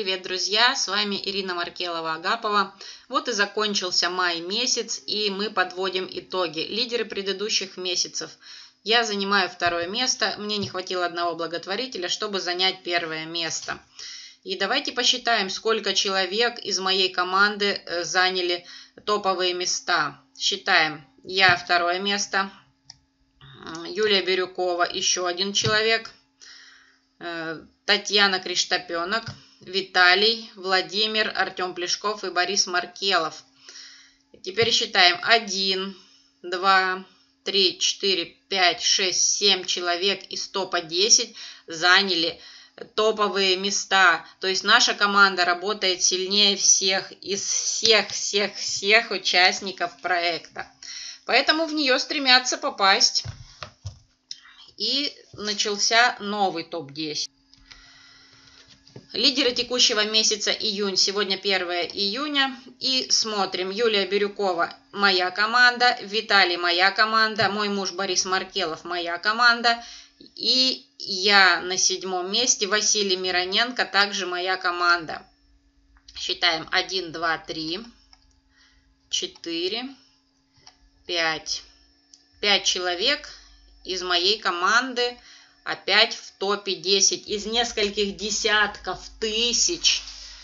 привет, друзья! С вами Ирина Маркелова-Агапова. Вот и закончился май месяц, и мы подводим итоги. Лидеры предыдущих месяцев. Я занимаю второе место. Мне не хватило одного благотворителя, чтобы занять первое место. И давайте посчитаем, сколько человек из моей команды заняли топовые места. Считаем. Я второе место. Юлия Бирюкова еще один человек. Татьяна Криштопенок, Виталий, Владимир, Артем Плешков и Борис Маркелов. Теперь считаем. 1, 2, 3, 4, 5, 6, 7 человек из топа 10 заняли топовые места. То есть наша команда работает сильнее всех из всех участников проекта. Поэтому в нее стремятся попасть. И начался новый топ-10. Лидеры текущего месяца июнь. Сегодня 1 июня. И смотрим. Юлия Бирюкова – моя команда. Виталий – моя команда. Мой муж Борис Маркелов – моя команда. И я на 7-м месте. Василий Мироненко – также моя команда. Считаем. 1, 2, 3, 4, 5. 5 человек из моей команды опять в топе 10 из нескольких десятков тысяч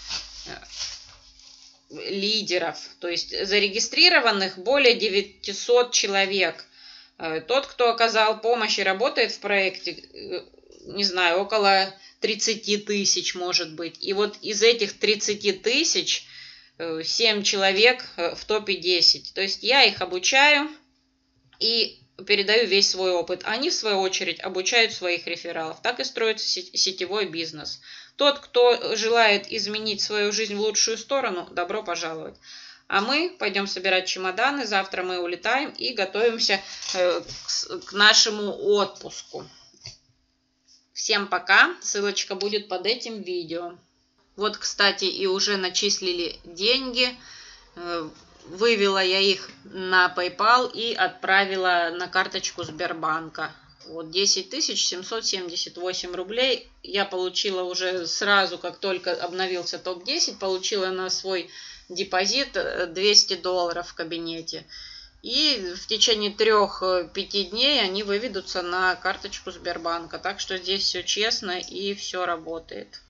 лидеров, то есть зарегистрированных более 900 человек. Тот, кто оказал помощь и работает в проекте, не знаю, около 30 тысяч может быть. И вот из этих 30 тысяч 7 человек в топе 10. То есть я их обучаю и передаю весь свой опыт. Они, в свою очередь, обучают своих рефералов. Так и строится сетевой бизнес. Тот, кто желает изменить свою жизнь в лучшую сторону, добро пожаловать. А мы пойдем собирать чемоданы. Завтра мы улетаем и готовимся к нашему отпуску. Всем пока. Ссылочка будет под этим видео. Вот, кстати, и уже начислили деньги. Вывела я их на PayPal и отправила на карточку Сбербанка. Вот 10 778 рублей я получила уже сразу, как только обновился топ-10, получила на свой депозит $200 в кабинете. И в течение 3-5 дней они выведутся на карточку Сбербанка. Так что здесь все честно и все работает.